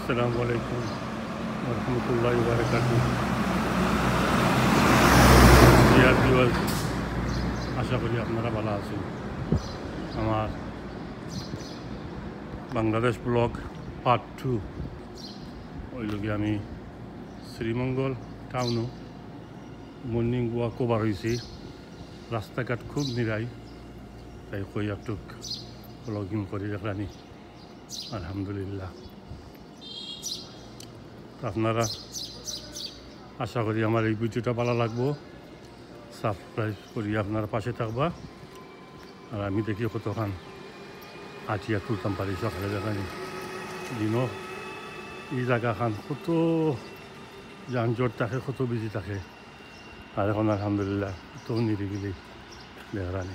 Assalamualaikum warahmatullahi wabarakatuh. Dear viewers, আশা করি আপনারা ভালো আছেন। আমার বাংলাদেশ ব্লগ পার্ট 2 ওই লোকে আমি শ্রীমঙ্গল টাউনও মর্নিং ওয়াক ওভার হয়েছি। রাস্তাঘাট খুব নিরাই, তাই কই একটু ব্লগিং করে রাখলানি। আলহামদুলিল্লাহ, আপনারা আশা করি আমার এই ভিডিওটা ভালো লাগবো। সাবস্ক্রাইব করি আপনারা পাশে থাকবা। আর আমি দেখি কতক্ষণ আটিয়া তুলতাম পারি সকালে দেখানি দিনও এই জায়গাখান কত যানজট থাকে, কত বিজি থাকে। আর এখন আলহামদুলিল্লাহ কত নিরিবিলি দেখানি।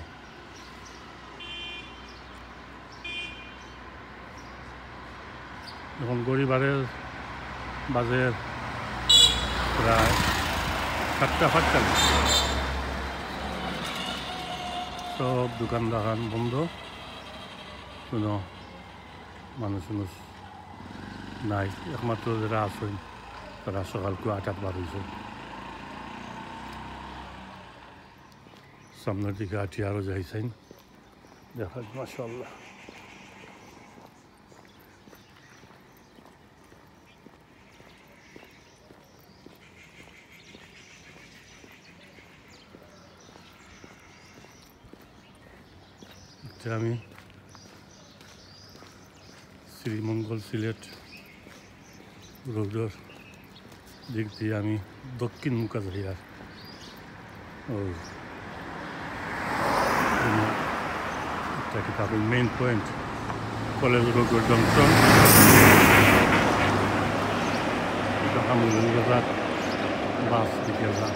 এখন গরিবারের বাজে প্রায় 7টা সব দোকান দোকান বন্ধ, কোনো মানুষ নাই। একমাত্র যারা আসেন তারা সকালকে 8টাত বার হয়েছে। সামনের দিকে আটি আরও যাইছেন দেখা মাশাআল্লাহ। আমি শ্রীমঙ্গল সিলেট রোডের দিক দিয়ে আমি দক্ষিণ মুখা যাই। আর ওই এটা কিতাবের মেইন পয়েন্ট কলেজ রোডের জংশন, বাস দিকে যা।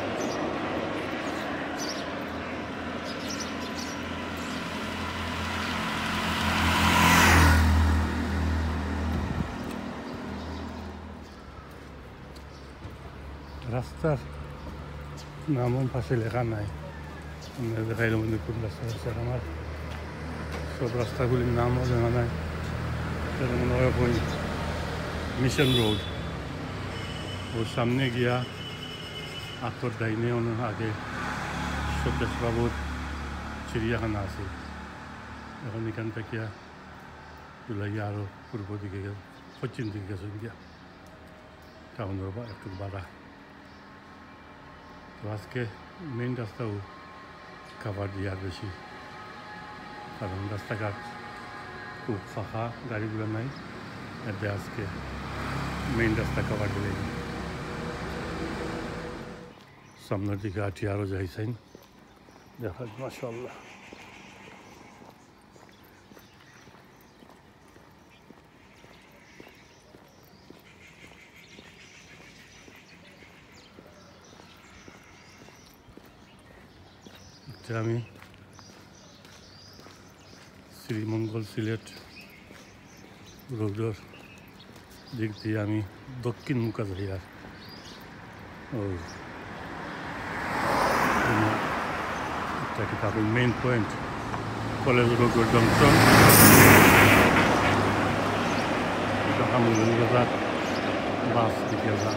রাস্তার নামও পাশে লেখা নাই, আমরা দেখাইল মধ্যে কোন রাস্তা আছে। আমার সব রাস্তাগুলির নামও জানা নাই। মনে হয় ওই মিশন রোড, ওর সামনে গিয়া আতর ডাইনে আগে সতেশ বাবুর চিড়িয়াখানা আছে। এখন এখান থেকে দুলাইয়া আরও পূর্ব দিকে পশ্চিম দিকে গেছে গিয়া টাউনের একটু বাড়া। তো আজকে মেইন রাস্তাও কাভার দিয়ে আর বেশি, কারণ রাস্তাঘাট খুব ফাঁকা, গাড়িগুলো নাই। এতে আজকে মেইন রাস্তা কাভার দিলে সামনের দিকে আটি আরও যাইছেন দেখা মাশাআল্লাহ। আমি শ্রীমঙ্গল সিলেট রোডের দিক দিয়ে আমি দক্ষিণ মুখা যাই। আর ওই এটা কিতাবের মেইন পয়েন্ট কলেজ রোডের জংশন, বাস দিকে যা।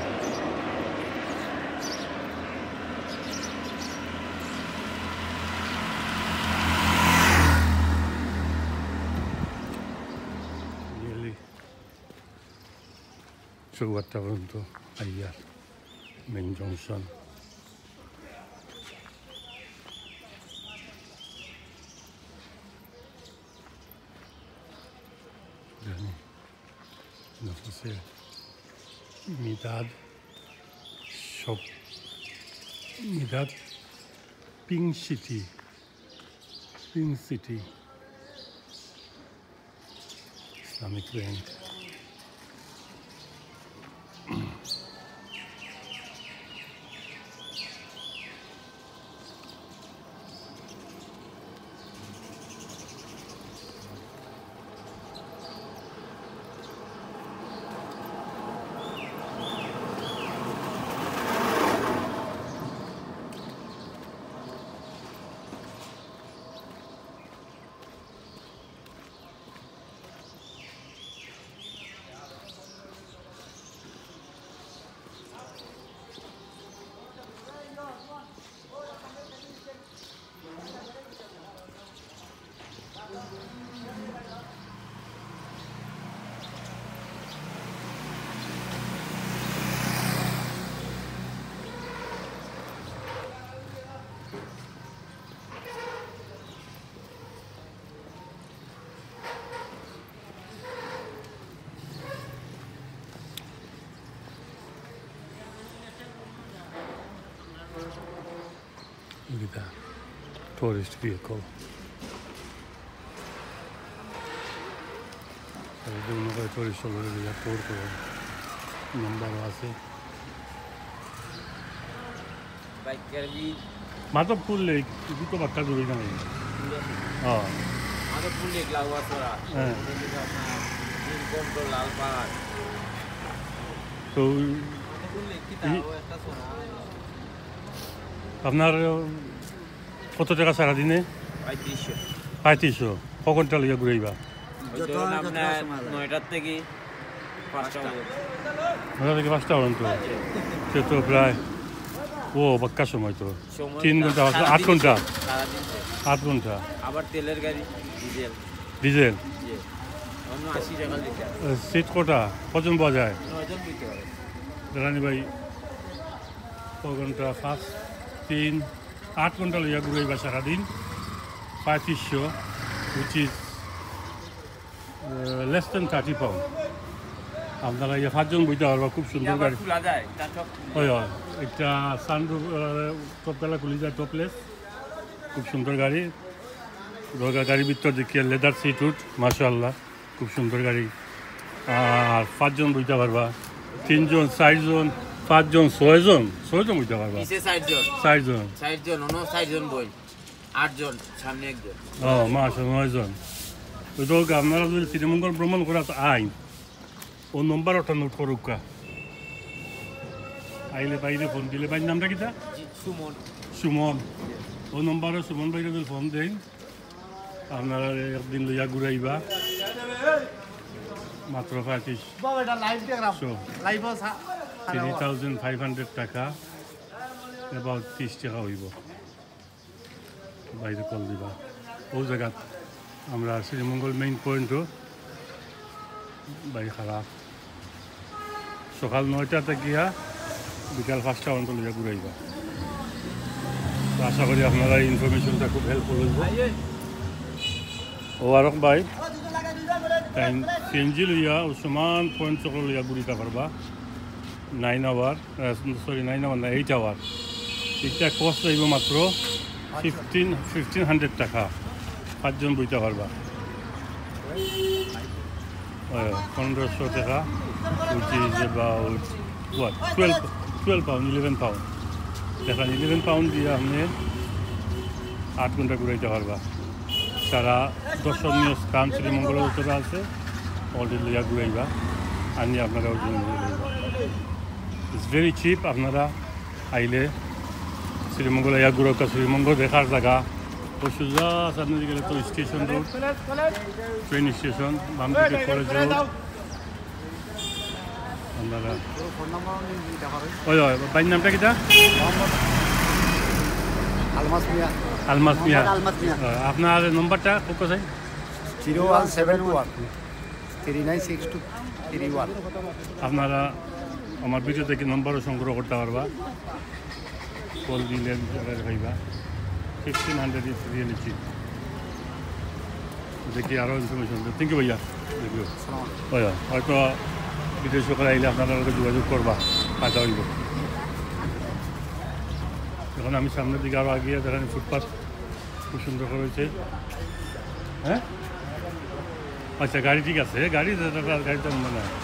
চৌবারটা পর্যন্ত আইয়ার মেইন জংশন। মিদাদ সব মিদাদ pink city Islamic bank. kita tourist vehicle. Ada uno tourist solo dia tour ko number আছে. Bike kari. Mato pool lake itu ko bakka duri na nahi. हाँ. Mato pool lake lagwa sora. हाँ. Control lal pahar. तो pool lake kita ও একটা sora. আপনার কত টাকা সারা দিনে 3500 3500 কখন টাকা লিয়া ঘুরাইবা ধরুন আপনার 9টার থেকে 5টা ওটা থেকে 5টা পর্যন্ত সে তো প্রায় ও বাক্কা সময় তো 3 ঘন্টা 8 ঘন্টা সারাদিন 8 ঘন্টা আবার তেলের গাড়ি ডিজেল জি অন্য 80 টাকা লিটার সিট কোটা কজন পাওয়া যায় 9 জন দিতে পারে রানি ভাই ক ঘন্টা 5 3 8 ঘন্টা লিয়া ঘুরাইবা সারাদিন 3500 which is less than 30 pound আপনারা এই 5 জন বইতে পারবা খুব সুন্দর গাড়ি খোলা যায় এটা সব ওই একটা সানরুফ টপতলা খুলে যায় টপলেস খুব সুন্দর গাড়ি দরকার গাড়ির ভিতর দেখিয়ে লেদার সিট উঠ মাশাআল্লাহ খুব সুন্দর গাড়ি আর 5 জন বইতে পারবা 3 জন 4 জন 5 জন 6 জন বইতে পারবা নিচে 60 জন 60 জন অন্য 60 জন বই 8 জন সামনে একজন মাশাআল্লাহ 9 জন ওই তো আপনারা যদি শ্রীমঙ্গল ভ্রমণ করা আইন ও নম্বর ওটা নোট করুকা আইলে বাইরে ফোন দিলে বাইর নামটা কিটা সুমন ও নম্বরে সুমন বাইরে যদি ফোন দেন আপনারা একদিন লইয়া ঘুরাইবা মাত্র 3,500 টাকা about 30 টাকা হইব বাইরে কল দিবা ও জায়গাত আমরা শ্রীমঙ্গল মেইন পয়েন্টও বাড়ি খারাপ সকাল 9টা থেকে বিকাল 5টা পর্যন্ত লইয়া ঘুরাইবা আশা করি আপনারা এই ইনফরমেশনটা খুব হেল্পফুল হইব ও আরক ভাই টাইম সিএনজি লইয়া সমান পয়েন্ট চক্র লইয়া ঘুরিতে পারবা 9 আওয়ার 8 আওয়ার এটা কস্ট হইব মাত্র 1500 টাকা 5 জন বইতে পারবা 1500 টাকা which is about what 12 pound 11 pound দেখেন 11 pound দিয়ে আপনি 8 ঘন্টা ঘুরাইতে পারবা সারা দর্শনীয় স্থান শ্রীমঙ্গলের উত্তরে আছে অলরেডি লইয়া ঘুরাইবা আনি আপনারা ওজন ঘুরাইবা ইটস ভেরি চিপ আপনারা আইলে শ্রীমঙ্গল ইয়া ঘুরকা শ্রীমঙ্গল দেখার জায়গা ও সোজা সামনে দিকে গেলে তো স্টেশন রোড ট্রেন স্টেশন বাম দিকে কলেজ রোড আপনারা ওই বাইর নামটা কিটা আলমাস মিয়া আপনার নম্বরটা কোথায় চাই 0171 396231 আপনারা আমার ভিডিও থেকে নম্বরও সংগ্রহ করতে পারবা কল দিলে ভাইবা 1500 is really cheap দেখি আরও ইনফরমেশন থ্যাংক ইউ ভাইয়া দেখো ভাইয়া হয়তো বিদেশ করে আইলে আপনারা যোগাযোগ করবা ফায়দা হইব এখন আমি সামনের দিকে আরও আগিয়ে দেখেন ফুটপাথ খুব সুন্দর করেছে হ্যাঁ আচ্ছা গাড়ি ঠিক আছে গাড়িটা মনে হয়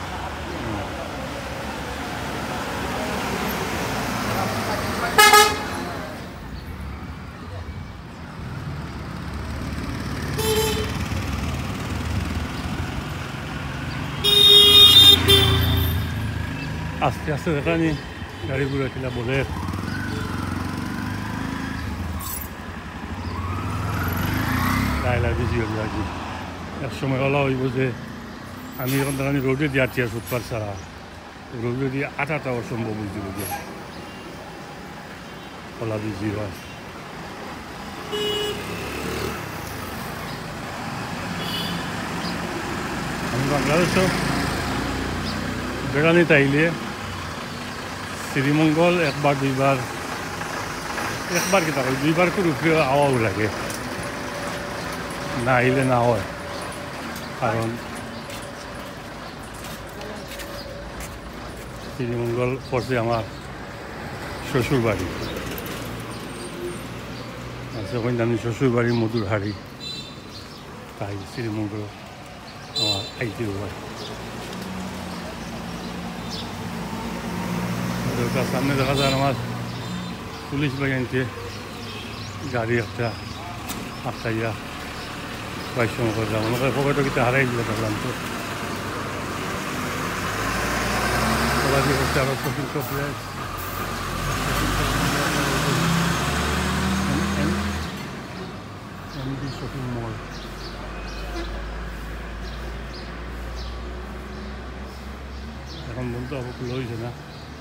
আস্তে আস্তে দেখানি গাড়িগুলো কিনা বলে গাইলা বেশি হইব আর কি এক সময় হলা হইব যে আমি এখন দেখানি রোডে দিয়ে আছি ফুটপাথ ছাড়া রোডে দিয়ে আটাটা অসম্ভব হয়েছিল যে হলা বেশি হয় আমি বাংলাদেশও বেড়ানি তাইলে শ্রীমঙ্গল একবার কি থাকে 2বার করে উপরে আওয়াও লাগে না আইলে না হয় কারণ শ্রীমঙ্গল পড়ছে আমার শ্বশুর বাড়ি ওখানে আমি শ্বশুরবাড়ি মধুরহারি, তাই শ্রীমঙ্গল আমার আইটিও হয়। সামনে দেখা যায় আমার পুলিশ বাগানকে গাড়ি একটা আটকাইয়া বাইশন করলাম, আমাকে পকেটে কিছু হারাই দিলে দেখলাম তো হচ্ছে আবার shopping complex, MD shopping mall. এখন বলতে অবকুল হয়েছে না,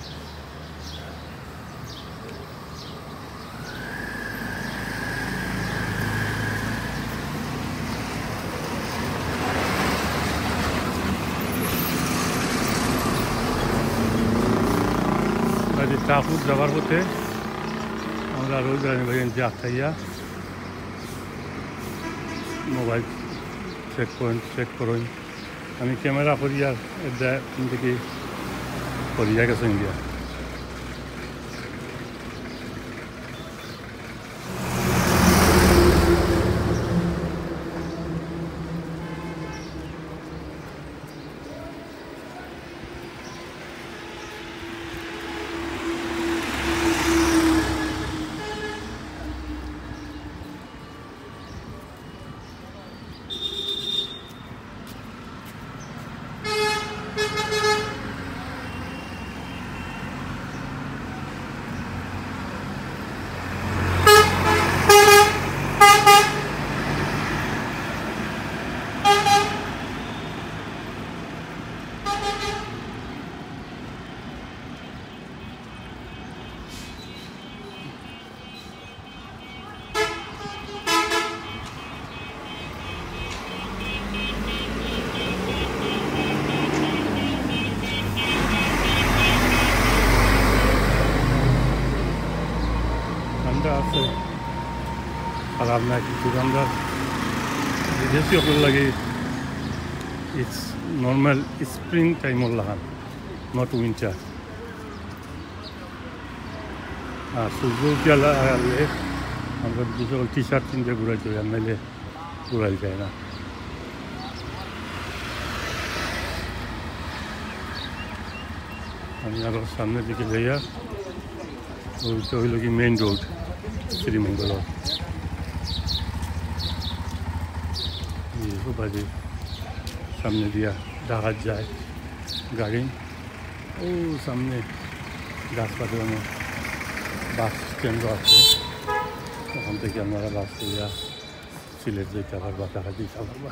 টাপুর যাবার পথে আমরা রোজ রানী আটকাইয়া মোবাইল চেক করুন। আমি ক্যামেরা করি আর থেকে করিয়া গেছে ইন্ডিয়া। আছে খারাপ না কিছু, আমরা বিদেশি সকল লাগে ইটস নর্মাল স্প্রিং টাইমর লাগান, নট উইন্টার। আর সূর্য উঠিয়া লাগলে আমরা সকল টি শার্ট কিনতে ঘুরাই চলে, আর নাইলে ঘুরাই যায় না। আমি আরো সামনের দিকে যাইয়া ওইটা হইল কি মেইন রোড শ্রীমঙ্গল। বাজে সামনে দিয়া দেখা যায় গাড়ি, ও সামনে গাছপাতি বাস স্ট্যান্ডও আছে, ওখান থেকে আপনারা বাস দিয়া সিলেট যেতে পারবা, টাকা দিতে পারবা।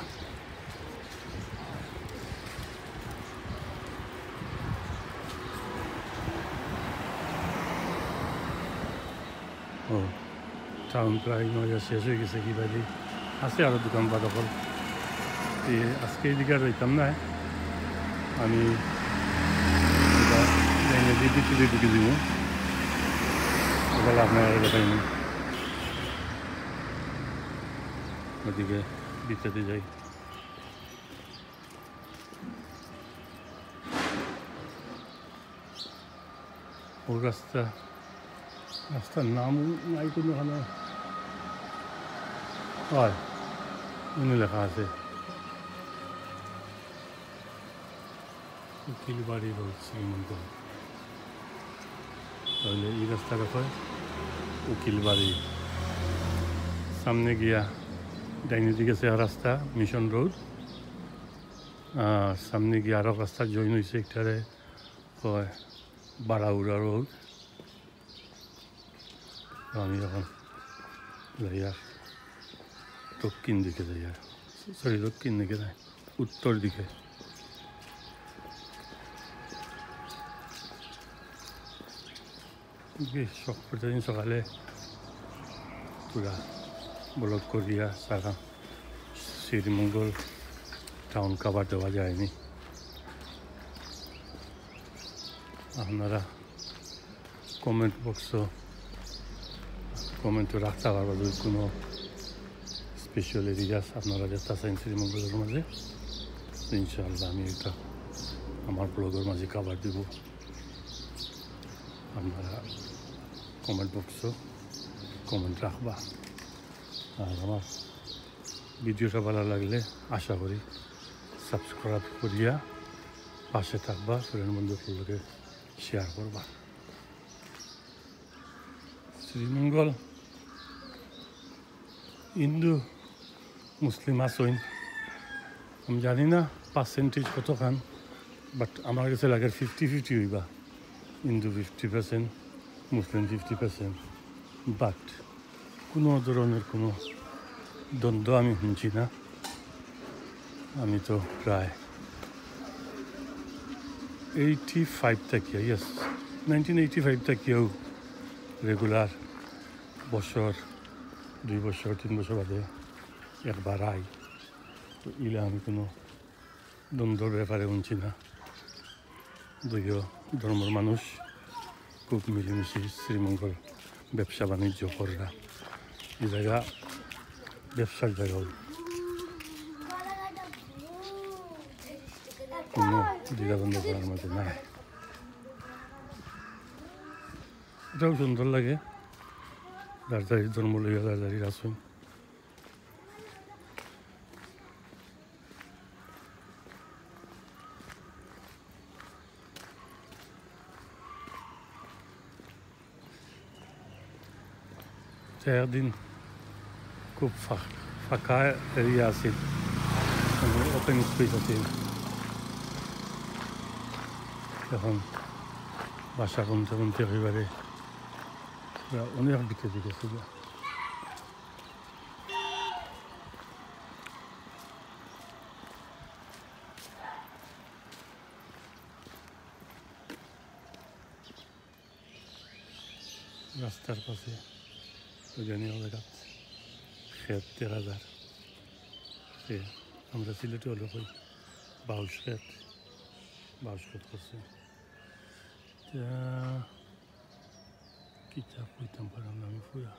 ও টাউন প্রায় মজা শেষ হয়ে গেছে, কি বাজি আছে আরও দোকানপাট সকল। আজকে এদিকে আর রইতাম না, আমি ভিতরে ঢুকে দিব, ওগুলো আপনারা দেখাইনি। ওদিকে ভিতরে যাই, ও রাস্তার নাম নাই কোনোখানে, হয় মনে লেখা আছে উকিলবাড়ি রোড শ্রীমঙ্গল। তাহলে এই রাস্তাটা হয় উকিলবাড়ি, সামনে গিয়া ডাইনে দিকে আছে রাস্তা মিশন রোড, আর সামনে গিয়ে আরও রাস্তা জয়েন হয়েছে একটারে হয় বারাউড়া রোড। আমি এখন যাইয়ার দক্ষিণ দিকে যাইয়ার, সরি দক্ষিণ দিকে যাই উত্তর দিকে। প্রতিদিন সকালে পুরা ব্লক করিয়া সারা শ্রীমঙ্গল টাউন কাভার দেওয়া যায়নি। আপনারা কমেন্ট বক্সও কমেন্টও রাখতে পারবা যদি কোনো স্পেশাল এরিয়াস আপনারা যেতে চান শ্রীমঙ্গলের মাঝে, ইনশাআল্লাহ আমি এটা আমার ব্লগের মাঝে কাভার দিব। আপনারা কমেন্ট বক্সও কমেন্ট রাখবা। আর আমার ভিডিওটা ভালো লাগলে আশা করি সাবস্ক্রাইব করিয়া পাশে থাকবা, ফ্রেন্ড বন্ধুগুলোকে শেয়ার করবা। শ্রীমঙ্গল হিন্দু মুসলিম আসইন আমি জানি না পার্সেন্টেজ কতখান, বাট আমার কাছে লাগে 50-50 হইবা, হিন্দু 50%, মুসলিম 50%, বাট কোনো ধরনের কোনো দ্বন্দ্ব আমি শুনছি না। আমি তো প্রায় 85 থাকিয়া, ইয়েস 1985 থাকিয়াও রেগুলার বছর 2 বছর 3 বছর বাদে একবার আই, তো ইলে আমি কোনো দ্বন্দ্বর ব্যাপারে শুনছি না। দুইও ধর্মের মানুষ খুব মিলেমিশে শ্রীমঙ্গল ব্যবসা বাণিজ্য করা, এই জায়গা ব্যবসার জায়গাও কোনো দ্বিধাদ্বন্দ্ব করার মধ্যে নাই। এটাও সুন্দর লাগে, যার যার ধর্ম লইয়া যার যার আসুন। একদিন খুব ফাঁকা এরিয়া আছিল, ওপেন স্পেস আছিল, এখন বাসা কমতে কমতে একেবারে অনেক দিকে দিকে ছিল। রাস্তার পাশে ওইখানেও দেখাত ক্ষেত দেখা যায়, সে আমরা সিলেটে হলো কই বাউশ ক্ষেত করছে। কিতাব কইতাম পারলাম না আমি, পুরা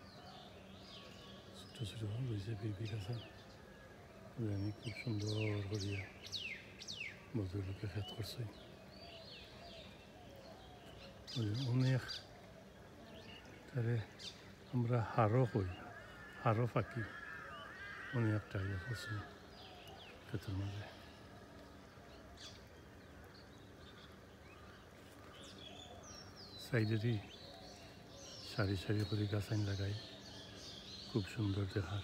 ছোটো ছোটো রয়েছে বিড় গাছ, ওইখানে খুব সুন্দর করিয়া ভদ্রলোকে ক্ষেত করছে। অনেক তারে আমরা হারও কই, হারও ফাঁকি অনেকটা ইয়ে করছে ক্ষেতের মাঝে। সাইডেরই সারি সারি করে গাছাইন লাগাই, খুব সুন্দর দেখার।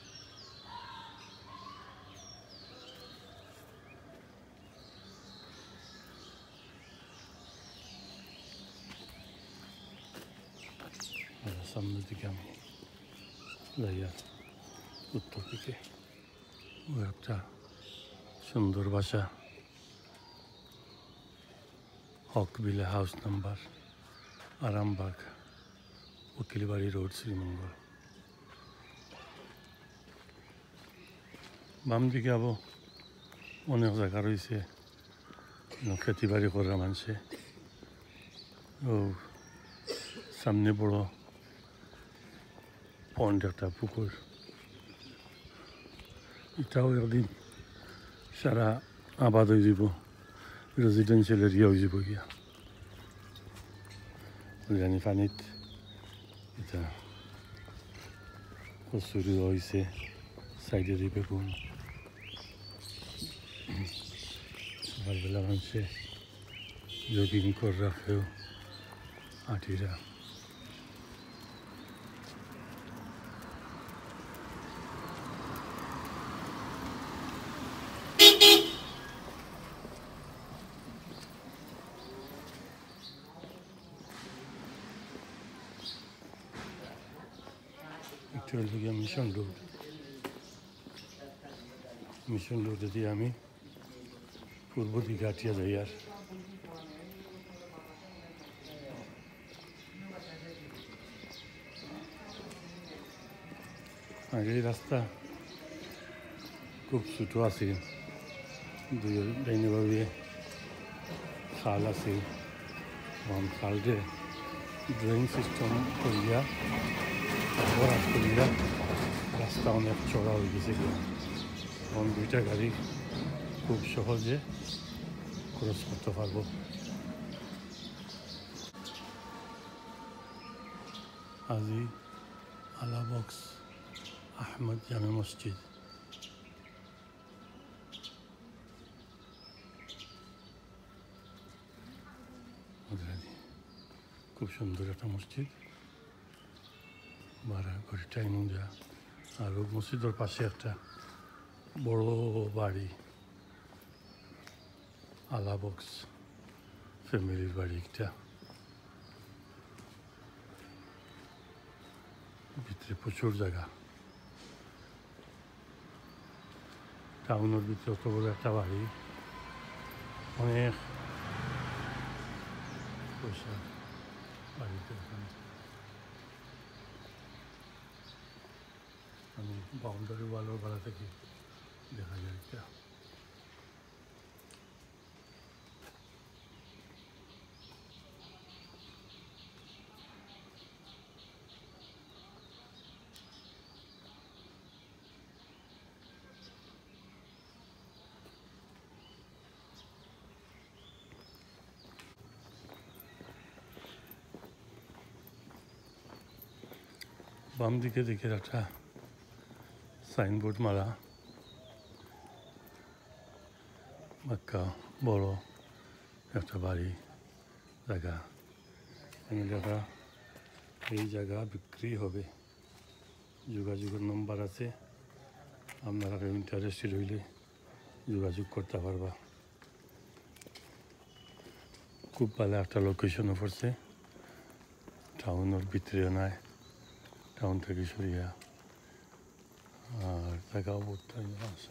সামনের দিকে আমি যাইয়া উত্তর দিকে ও একটা সুন্দর বাসা, হকবিলা house number, Arambagh, Ukilbari road, Sreemangal. বাম দিকে আবো অনেক জায়গা রয়েছে খেতি বাড়ি করা মানুষে। ও সামনে বড় পন্ড, একটা পুকুর, এটাও একদিন সারা আবাদ হয়ে যাব, রেজিডেন্সিয়াল এরিয়া হয়ে যাব গিয়া। ওইখানে পানিত এটা কচুরি হয়েছে, সাইডে দিয়ে বেগুন। সকালবেলা মানুষে জগিং করে রাখেও আটিরা। একটু হলো গিয়ে মিশন রোডে দিয়ে আমি পূর্ব দিকে হাঁটিয়া যাই। আর আগে রাস্তা খুব ছোটো আছে, দুই ডাইনেভাবে খাল আছে, খালটে ড্রেন সিস্টেম করিয়া বরাদ করিয়া রাস্তা অনেক চড়া হয়ে গেছে। এখন দুইটা গাড়ি খুব সহজে ক্রস করতে পারবো। আজি আলা বক্স আহমদ জামে মসজিদ। খুব সুন্দর একটা মসজিদ, ভাড়া করে টাইম যা। আর মসজিদের পাশে একটা বড় বাড়ি, আলাবক্স ফ্যামিলির বাড়ি। একটা ভিতরে প্রচুর জায়গা, টাউনের ভিতরে অত বড় একটা বাড়ি, অনেক পয়সা বাড়িতে। আমি বাউন্ডারি ওয়ালের ভাড়া থেকে দেখা যায় একটা। বাম দিকে দেখে একটা সাইনবোর্ড মারা, একটা বড় একটা বাড়ি জায়গা। আমি দেখা এই জায়গা বিক্রি হবে, যোগাযোগের নম্বর আছে, আপনারা ইন্টারেস্টেড হইলে যোগাযোগ করতে পারবা। খুব ভালো একটা লোকেশনও পড়ছে, টাউনের ভিতরে নাই, টাউন থেকে সরিয়া। আর জায়গাও বহুত আছে।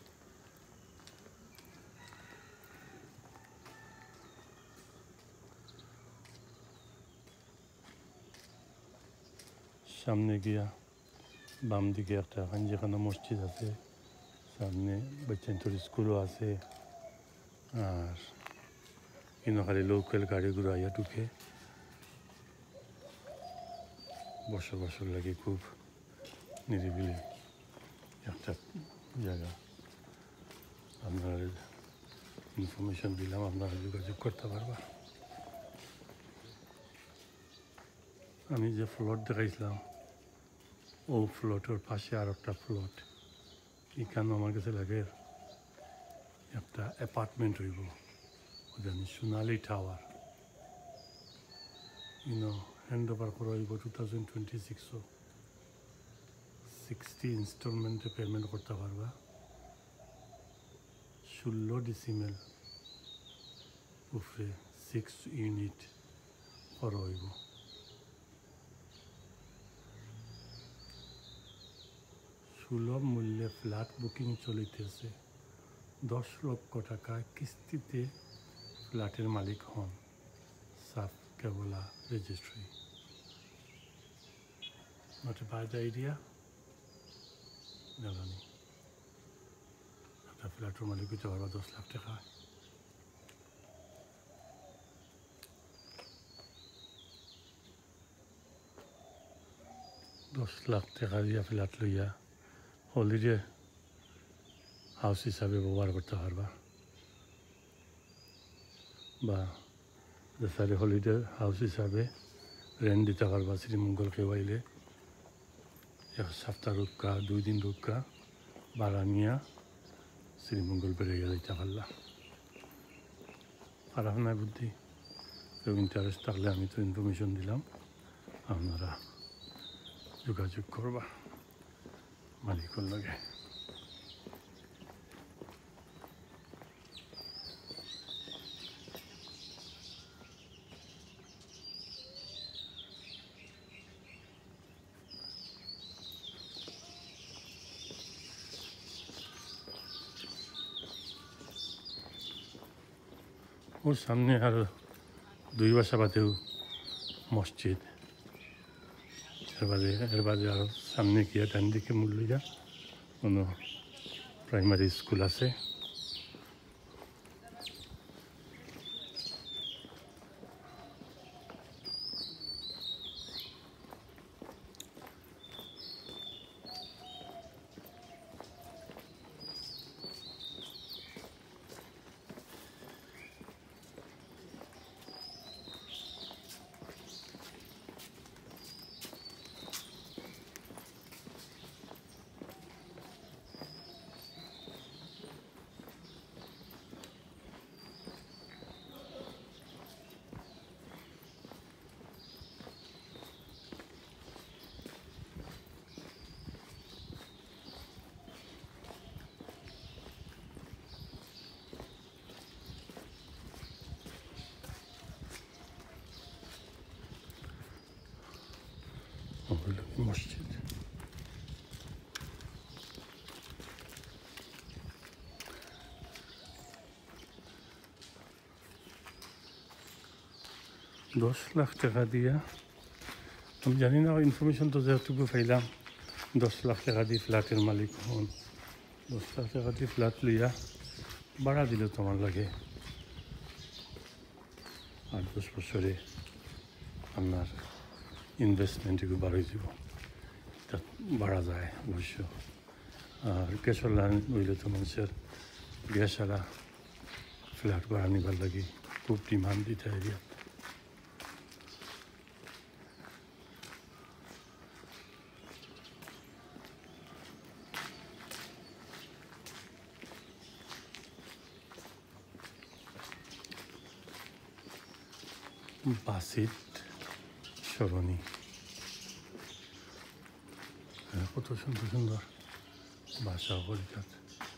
সামনে গিয়া বাম দিকে একটা যেখানে মসজিদ আছে, সামনে বাচ্চাদের স্কুলও আছে। আর কিন্তু খালি লোকাল গাড়িগুলো আইয়া ঢুকে, বসর লাগে। খুব নিরিবিলি একটা জায়গা। আপনার ইনফরমেশন দিলাম, আপনারা যোগাযোগ করতে পারবা। আমি যে ফ্লট দেখাইছিলাম, ও ফ্লটের পাশে আর একটা ফ্লট। এখানে আমার কাছে লাগে একটা অ্যাপার্টমেন্ট হইব, জানি সোনালি টাওয়ার। হ্যান্ড ওভার করা হইব 2026। 60 ইনস্টলমেন্টে পেমেন্ট করতে পারবা। 16 ডিসিমেল উপরে 6 ইউনিট করা হইব। সুলভ মূল্যে ফ্ল্যাট বুকিং চলিতেছে। 10 লক্ষ টাকা কিস্তিতে ফ্ল্যাটের মালিক হন। সাফ কেবলা registry. Not a bad idea. জানি একটা ফ্ল্যাটের মালিক হইতে পারবা 10 লাখ টাকা। $10 দিয়া ফ্ল্যাট লইয়া হলিডে হাউস হিসাবে ব্যবহার করতে পারবা, বা দেশারে হলিডে হাউস হিসাবে রেন্ট দিতে পারবা। শ্রীমঙ্গল কেউ আইলে 1 সপ্তাহ রুকা, 2 দিন রুকা ভাড়া নিয়া শ্রীমঙ্গল বেড়ে যাইতে পারলা। খারাপ নাই বুদ্ধি। কেউ ইন্টারেস্ট থাকলে আমি তো ইনফরমেশন দিলাম, আপনারা যোগাযোগ করবা মালিকের লগে। ওর সামনে আর 2 বাসা বাদেও মসজিদ। এর বাদে আর সামনে গিয়ে ডান দিকে মুরলিয়া কোনো প্রাইমারি স্কুল আছে। মসজিদ। $10 লাখ দিয়া আমি জানি না, ইনফরমেশন তো যেটুকু পাইলাম, $10 লাখ দিয়ে ফ্ল্যাটের মালিক হন। $10 লাখ দিয়ে ফ্ল্যাট লইয়া ভাড়া দিল তোমার লাগে 8-10 বছরে আপনার ইনভেস্টমেন্ট এগুলো বাড়াই যাব, তা বাড়া যায় অবশ্য। আর গ্যাসের লাইন হইলে তো মানুষের গ্যাস ছাড়া ফ্ল্যাট ভাড়া নিবার লাগে খুব ডিমান্ড দিতে এরিয়া। বাসিত সরণি, কত সুন্দর সুন্দর ভাষা কলিকাত।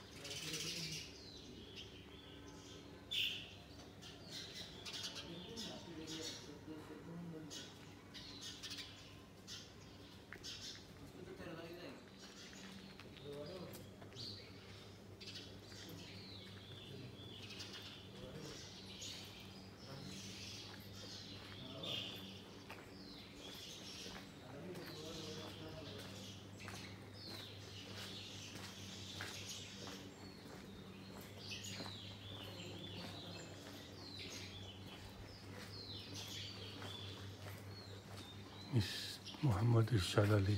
মোহাম্মদ ইরশাদ আলী।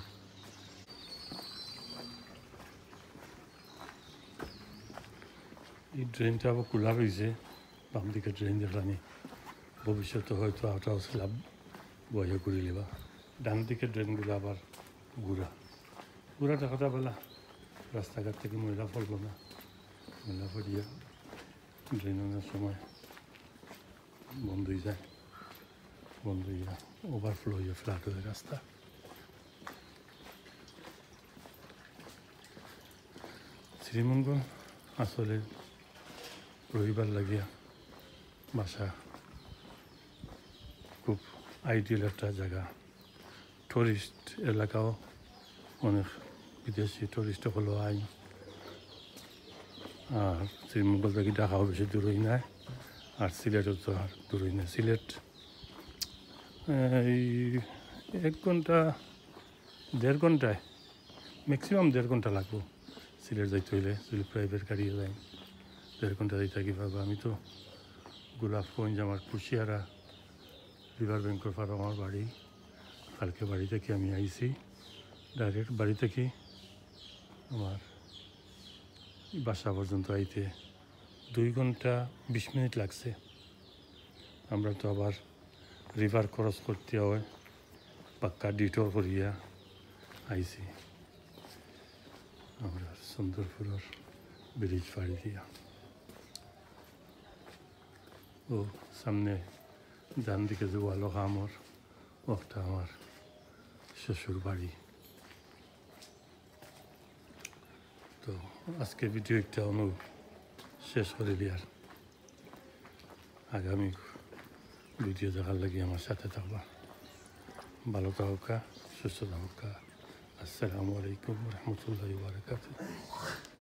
এই ড্রেনটা আবার খোলা রয়েছে, বাম দিকে ড্রেন দেখলানি, ভবিষ্যতে হয়তো আউট লাভ বয়ে করে নেবা। ডান দিকে ড্রেনগুলো আবার ঘুরা ঘুরা দেখাটা বেলা রাস্তাঘাট থেকে ময়লা পড়লো না, ময়লা পড়িয়া ড্রেন আনার সময় বন্ধ হয়ে যায়, বন্ধ হইয়া ওভারফ্লো হইয়া ফ্ল্যাট হয়ে রাস্তা। শ্রীমঙ্গল আসলে রবিবার লাগিয়া বাসা খুব আইডিয়াল একটা জায়গা। টুরিস্ট এলাকাও, অনেক বিদেশি টুরিস্ট হলো আই। আর শ্রীমঙ্গল থেকে ঢাকাও বেশি দূরই নাই, আর সিলেটও তো আর দূরই না। সিলেট এই 1 ঘন্টা 1.5 ঘন্টায়, ম্যাক্সিমাম 1.5 ঘন্টা লাগবো সিলেট যাইতে হইলে, যদি প্রাইভেট গাড়িও যাই 1.5 ঘন্টা যাই থাকি পাবো। আমি তো গোলাপগঞ্জ, আমার কুশিয়ারা রিভার ব্যাঙ্কর পার আমার বাড়ি। কালকে বাড়ি থেকে আমি আইছি, ডাইরেক্ট বাড়ি থেকে আমার বাসা পর্যন্ত আইতে 2 ঘন্টা 20 মিনিট লাগছে। আমরা তো আবার রিভার ক্রস করতে হয়, পাক্কা ডিটোর করিয়া আইছি আমরা সুন্দরপুরের ব্রিজ পাড়ি দিয়া। ও সামনে ডান দিকে যে ওয়ালকা আমার, ওটা আমার শ্বশুর বাড়ি। তো আজকে ভিডিও একটা শেষ করে দিয়ার, আগামী ভিডিও দেখার লাগে আমার সাথে থাকবা। ভালো থাকা, সুস্থ থাকা। আসসালামু আলাইকুম রহমতুল্লাহি ওয়া বারাকাতুহু।